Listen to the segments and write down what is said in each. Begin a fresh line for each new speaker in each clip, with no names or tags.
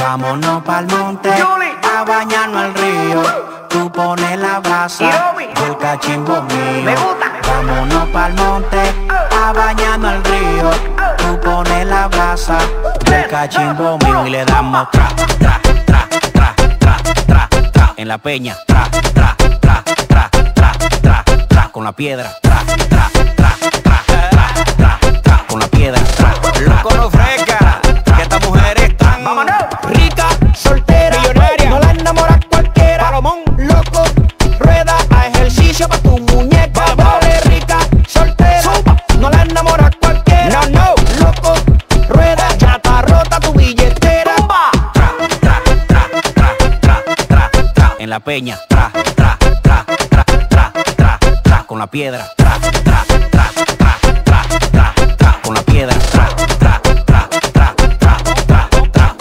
Vámonos pa'l monte a bañarnos al río. Tú pones la brasa del cachimbo mío. Vámonos pa'l monte a bañarnos al río. Tú pones la brasa del cachimbo mío y le damos tra, tra, tra, tra, tra, tra, tra. En la peña, tra, tra, tra, tra, tra, tra, tra. Con la piedra, tra, tra, tra, tra, tra, tra, tra. Con la piedra, tra. Loco no fresca, que estas mujeres están rica, soltera, millonaria, no la enamora cualquiera. Palomón, loco, rueda a ejercicio pa' tu muñeca. Dale, rica, soltera, suba, no la enamora cualquiera. No, no, loco, rueda, ya está rota tu billetera. Tra, tra, tra, tra, tra, tra, tra. En la peña, tra, tra, tra, tra, tra, tra, tra. Con la piedra, tra, tra, tra, tra, tra, tra, tra. Con la piedra, tra, tra, tra, tra, tra, tra, tra.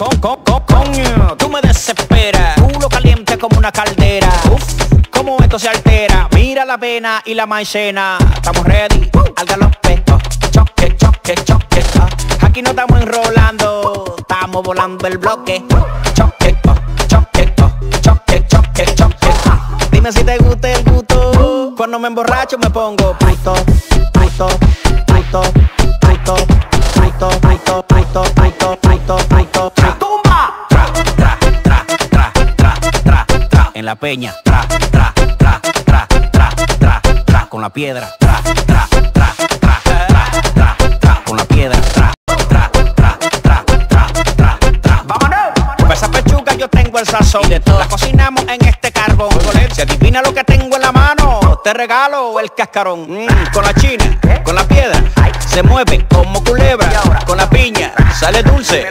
Coño, tú me desesperas. Culo caliente como una caldera. Uf, cómo esto se altera. Mira la avena y la maicena. Estamos ready, al galope. Choque, choque, choque. Aquí no estamos enrolando, estamos volando el bloque. Choque, choque, choque, choque, choque. Dime si te gusta el gusto. Cuando me emborracho me pongo frito, frito, frito, frito, frito, frito, frito, frito, frito, frito, frito. ¡Tumba! Tra, tra, tra, tra, tra, tra, tra. En la peña, tra, tra, tra, tra, tra, tra, tra. Con la piedra, tra, tra, tra, tra, tra, tra, tra. Con la piedra, tra, tra, tra, tra, tra, tra, tra. ¡Vámonos! Para esa pechuga yo tengo el sazón. Y de todo la cocinamos en este carbón. Si adivina lo que tengo en la mano, te regalo el cascarón. Con la china, con la piedra, se mueve como culebra. Con la piña, sale dulce.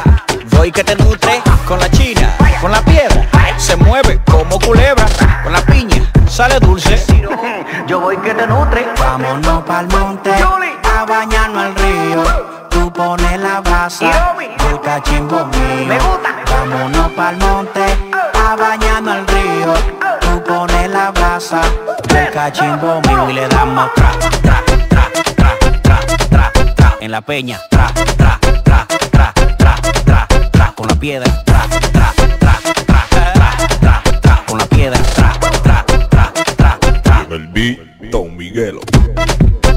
Voy que te nutre. Con la china, con la piedra, se mueve como culebra. Con la piña, sale dulce. Yo voy que te nutre. Vámonos pa'l monte a bañarnos al río. Tú pones la brasa del cachimbo mío. Vámonos pa'l monte a bañarnos al río. Tú pones la brasa del cachimbo mío y le damos tra, tra, tra, tra, tra, tra, tra. En la peña, tra, tra, tra, tra, tra, tra, tra. Con la piedra, tra, tra, tra, tra, tra, tra, tra. Con la piedra, tra, tra, tra, tra, tra.
El beat, Don Miguelo.